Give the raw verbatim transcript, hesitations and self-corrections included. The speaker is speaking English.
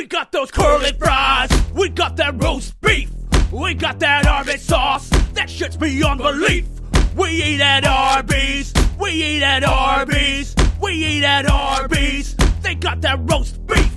We got those curly fries, we got that roast beef, we got that Arby sauce, that shit's beyond belief. We eat at Arby's, we eat at Arby's, we eat at Arby's. They got that roast beef,